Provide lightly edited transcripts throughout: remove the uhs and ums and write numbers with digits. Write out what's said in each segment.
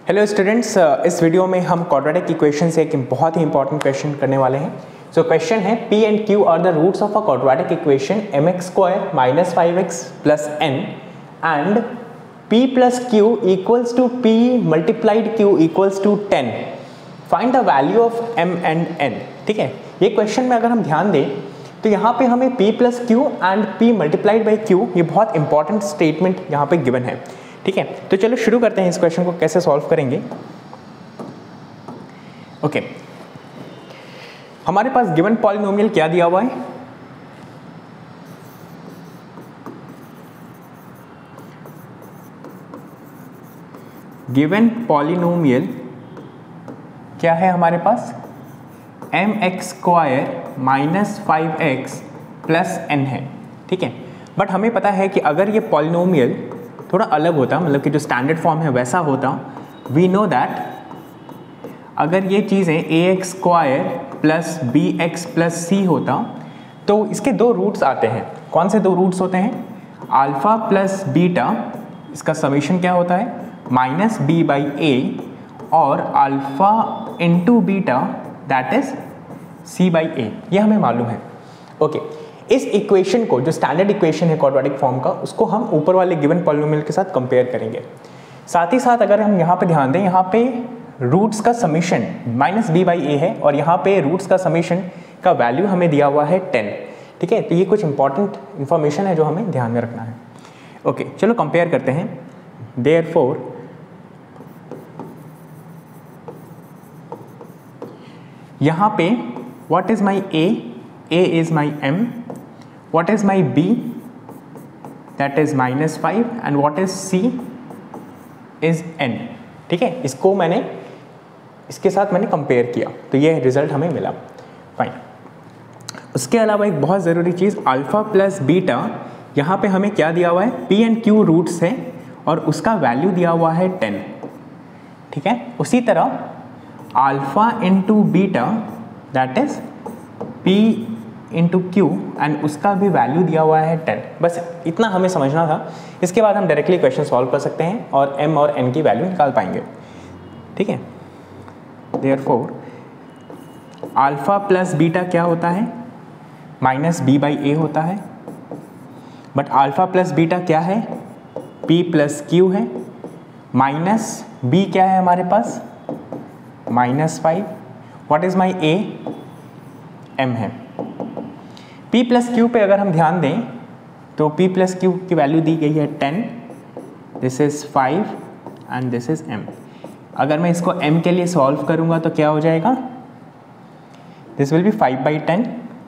Hello students, इस video में हम क्वाड्रेटिक इक्वेशन से एक बहुत ही इंपॉर्टेंट क्वेश्चन करने वाले हैं। सो क्वेश्चन है P and Q are the roots of a quadratic equation mx² - 5x + n and P + Q equals to P multiplied Q equals to 10. Find the value of m and n। ठीक है, ये question में अगर हम ध्यान दें तो यहाँ पे हमें P + Q and P multiplied by Q, ये बहुत इंपॉर्टेंट स्टेटमेंट यहाँ पे गिवन है। ठीक है, तो चलो शुरू करते हैं इस क्वेश्चन को कैसे सॉल्व करेंगे। ओके, हमारे पास गिवन पॉलिनोमियल क्या दिया हुआ है? गिवन पॉलिनोमियल क्या है हमारे पास? mx² - 5x + n है। ठीक है, बट हमें पता है कि अगर ये पॉलिनोमियल थोड़ा अलग होता, मतलब कि जो स्टैंडर्ड फॉर्म है वैसा होता, वी नो दैट अगर ये चीज़ें ax² + bx + c होता तो इसके दो रूट्स आते हैं। कौन से दो रूट्स होते हैं? अल्फा प्लस बीटा, इसका समीशन क्या होता है? -b/a, और alpha into beta that is c/a, ये हमें मालूम है। ओके, इस इक्वेशन को, जो स्टैंडर्ड इक्वेशन है क्वाड्रेटिक फॉर्म का, उसको हम ऊपर वाले गिवन पॉलिनोमियल के साथ कंपेयर करेंगे। साथ ही साथ अगर हम यहाँ पे ध्यान दें, यहाँ पे रूट्स का समीशन -b/a है और यहाँ पे रूट्स का समीशन का वैल्यू हमें दिया हुआ है 10। ठीक है, तो ये कुछ इंपॉर्टेंट इंफॉर्मेशन है जो हमें ध्यान में रखना है। ओके, चलो कंपेयर करते हैं। देयरफॉर यहाँ पे what is my a? a is my m. What is my b? That is -5 and what is c? Is n. ठीक है, इसको मैंने इसके साथ कंपेयर किया तो ये रिजल्ट हमें मिला। फाइन। उसके अलावा एक बहुत ज़रूरी चीज़, अल्फा प्लस बीटा, यहाँ पे हमें क्या दिया हुआ है? p एंड q रूट्स है और उसका वैल्यू दिया हुआ है 10। ठीक है, उसी तरह alpha into beta that is p into Q and उसका भी वैल्यू दिया हुआ है 10। बस इतना हमें समझना था। इसके बाद हम डायरेक्टली क्वेश्चन सॉल्व कर सकते हैं और m और n की वैल्यू निकाल पाएंगे। ठीक है, देयरफॉर अल्फा प्लस बीटा क्या होता है? -b/a होता है। बट अल्फा प्लस बीटा क्या है? p + q है। माइनस b क्या है हमारे पास? -5। What is my a? m है। p + q पे अगर हम ध्यान दें तो p + q की वैल्यू दी गई है 10, this is 5 and this is m। अगर मैं इसको m के लिए सॉल्व करूंगा तो क्या हो जाएगा? This will be 5/10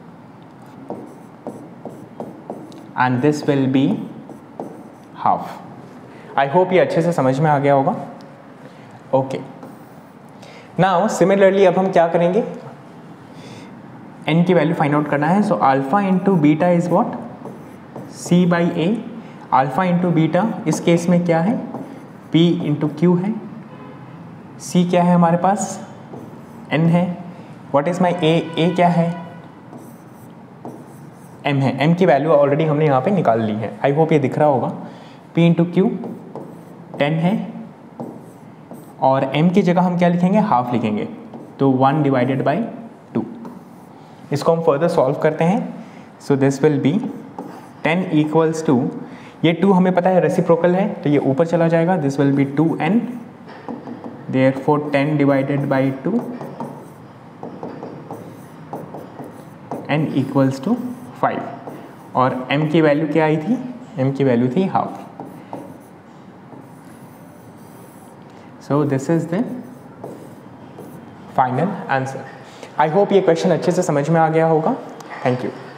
and this will be half. I hope ये अच्छे से समझ में आ गया होगा। ओके, नाउ सिमिलरली अब हम क्या करेंगे? n की वैल्यू फाइंड आउट करना है। So alpha into beta is what? c/a। Alpha into beta इस केस में क्या है? p इंटू क्यू है। c क्या है हमारे पास? n है। What is my a? a क्या है? m है। m की वैल्यू ऑलरेडी हमने यहाँ पे निकाल ली है। आई होप ये दिख रहा होगा। p इंटू क्यू 10 है और m की जगह हम क्या लिखेंगे? हाफ लिखेंगे, तो 1/2। इसको हम फर्दर सॉल्व करते हैं। So this will be 10 equals to, ये 2 हमें पता है रेसिप्रोकल है तो ये ऊपर चला जाएगा। This will be 2n, therefore 10/2 n equals to 5। और m की वैल्यू क्या आई थी? m की वैल्यू थी half. So this is the final answer. I hope ये क्वेश्चन अच्छे से समझ में आ गया होगा। Thank you.